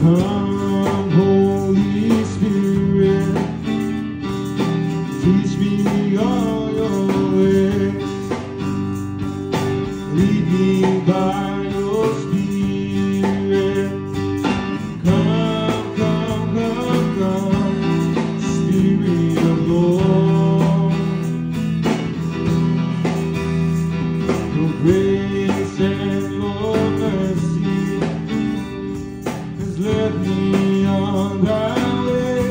come, Holy Spirit, teach me all your ways. Lead me by your Spirit. Come, come, come, come, Spirit of Lord. Your grace and your mercy has led me on thy way.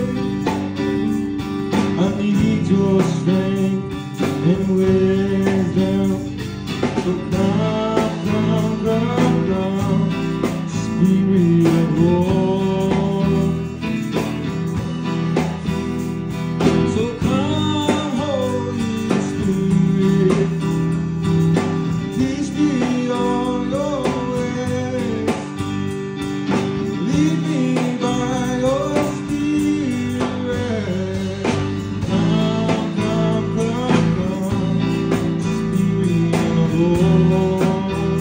I need your strength and wisdom. So come, come, come, come, Spirit of Lord. So come, Holy Spirit, teach me all your ways. Lead me by your Spirit. Come, come, come, come, Spirit of Lord.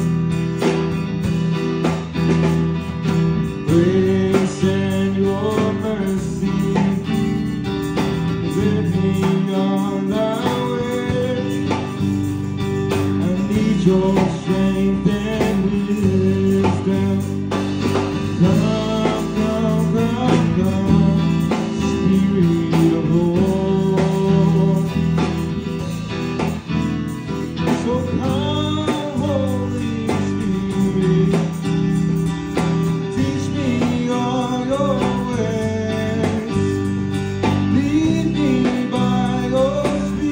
Grace and your mercy lead me on thy way. I need your strength and wisdom. Come, come, come, come, Spirit of Lord. So come, Holy Spirit, teach me all your ways. Lead me by your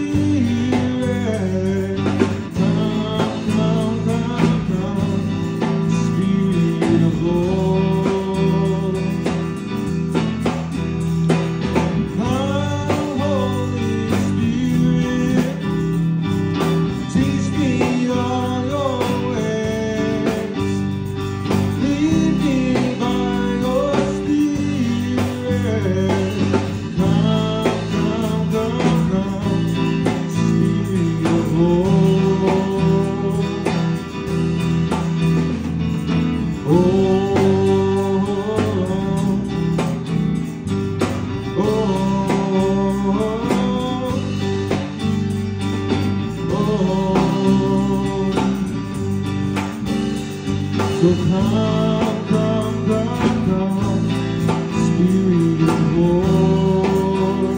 Spirit. Come, come, come, come, Spirit of Lord. Come, Holy Spirit, teach me all your ways. Lead me by your Spirit. Come, come, come, come, Spirit of Lord. Oh, oh, oh, oh. So come, come, come, come, Spirit of Lord.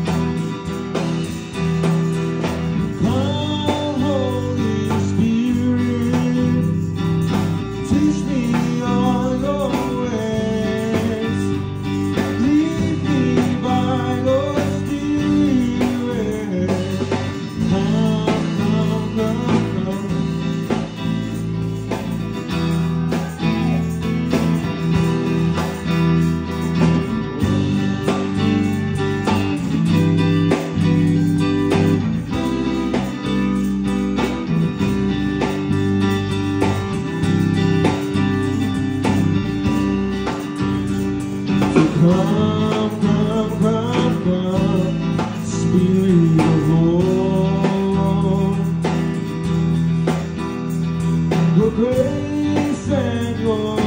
Come, Holy Spirit, teach me all your ways. Lead me by your Spirit. Come, come, come, come. Come, come, come, come, Spirit of Lord. Your grace and your